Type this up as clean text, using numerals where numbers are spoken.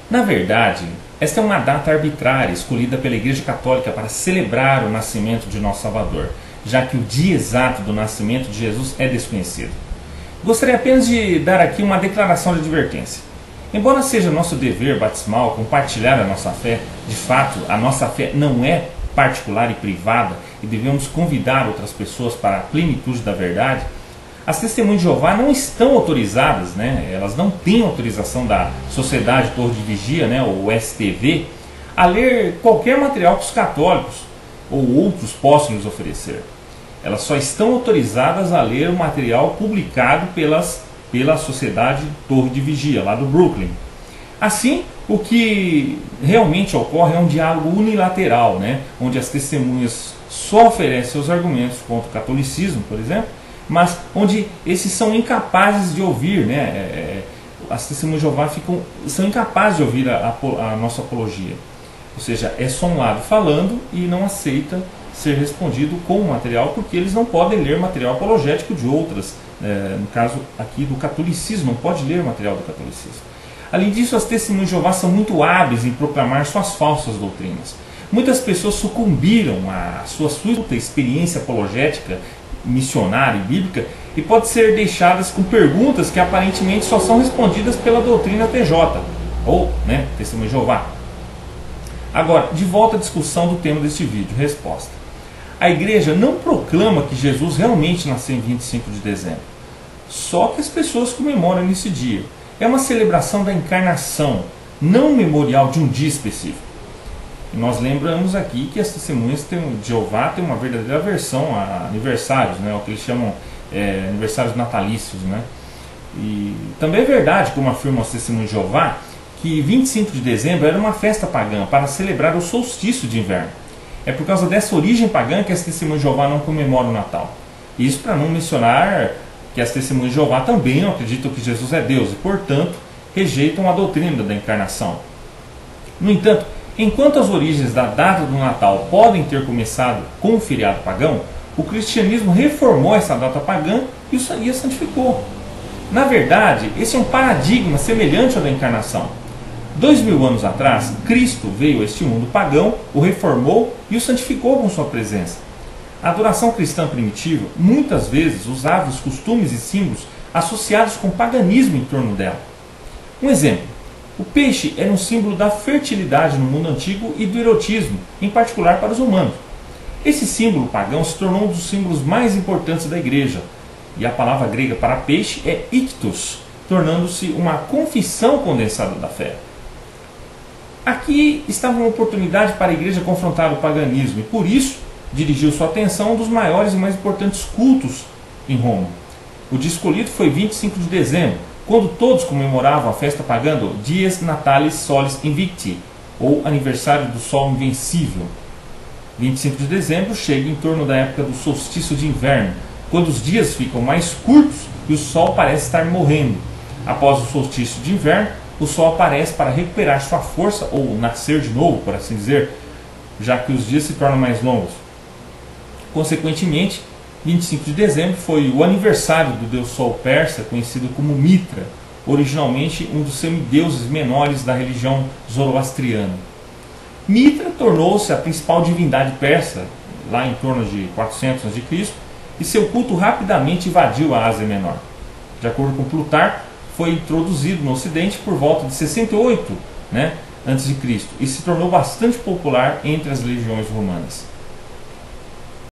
Na verdade, esta é uma data arbitrária escolhida pela Igreja Católica para celebrar o nascimento de nosso Salvador, já que o dia exato do nascimento de Jesus é desconhecido. Gostaria apenas de dar aqui uma declaração de advertência. Embora seja nosso dever batismal compartilhar a nossa fé, de fato, a nossa fé não é particular e privada e devemos convidar outras pessoas para a plenitude da verdade, as testemunhas de Jeová não estão autorizadas, elas não têm autorização da Sociedade Torre de Vigia, ou STV, a ler qualquer material que os católicos ou outros possam nos oferecer. Elas só estão autorizadas a ler o material publicado pela Sociedade Torre de Vigia, lá do Brooklyn. Assim, o que realmente ocorre é um diálogo unilateral, onde as testemunhas só oferecem seus argumentos contra o catolicismo, por exemplo, mas onde esses são incapazes de ouvir, as testemunhas de Jeová são incapazes de ouvir a nossa apologia. Ou seja, é só um lado falando e não aceita ser respondido com o material, porque eles não podem ler material apologético de outras, no caso aqui do catolicismo, não pode ler material do catolicismo. Além disso, as testemunhas de Jeová são muito hábeis em proclamar suas falsas doutrinas. Muitas pessoas sucumbiram à sua experiência apologética, missionária e bíblica, e pode ser deixadas com perguntas que aparentemente só são respondidas pela doutrina TJ, ou Testemunha de Jeová. Agora, de volta à discussão do tema deste vídeo, resposta. A igreja não proclama que Jesus realmente nasceu em 25 de dezembro, só que as pessoas comemoram nesse dia. É uma celebração da encarnação, não um memorial de um dia específico. E nós lembramos aqui que as testemunhas de Jeová têm uma verdadeira aversão a aniversários, o que eles chamam aniversários natalícios. E também é verdade, como afirmam as testemunhas de Jeová, que 25 de dezembro era uma festa pagã para celebrar o solstício de inverno. É por causa dessa origem pagã que as testemunhas de Jeová não comemoram o Natal. Isso para não mencionar que as testemunhas de Jeová também não acreditam que Jesus é Deus e, portanto, rejeitam a doutrina da encarnação. No entanto, enquanto as origens da data do Natal podem ter começado com o feriado pagão, o cristianismo reformou essa data pagã e a santificou. Na verdade, esse é um paradigma semelhante ao da encarnação. 2000 anos atrás, Cristo veio a este mundo pagão, o reformou e o santificou com sua presença. A adoração cristã primitiva muitas vezes usava os costumes e símbolos associados com o paganismo em torno dela. Um exemplo. O peixe era um símbolo da fertilidade no mundo antigo e do erotismo, em particular para os humanos. Esse símbolo pagão se tornou um dos símbolos mais importantes da igreja, e a palavra grega para peixe é ictus, tornando-se uma confissão condensada da fé. Aqui estava uma oportunidade para a igreja confrontar o paganismo, e por isso dirigiu sua atenção a um dos maiores e mais importantes cultos em Roma. O dia escolhido foi 25 de dezembro, quando todos comemoravam a festa pagã do Dies Natalis Solis Invicti, ou aniversário do Sol Invencível. 25 de dezembro chega em torno da época do solstício de inverno, quando os dias ficam mais curtos e o Sol parece estar morrendo. Após o solstício de inverno, o Sol aparece para recuperar sua força, ou nascer de novo, por assim dizer, já que os dias se tornam mais longos. Consequentemente, 25 de dezembro foi o aniversário do deus Sol persa, conhecido como Mitra, originalmente um dos semideuses menores da religião zoroastriana. Mitra tornou-se a principal divindade persa, lá em torno de 400 a.C., e seu culto rapidamente invadiu a Ásia Menor. De acordo com Plutarco, foi introduzido no Ocidente por volta de 68 a.C. e se tornou bastante popular entre as legiões romanas.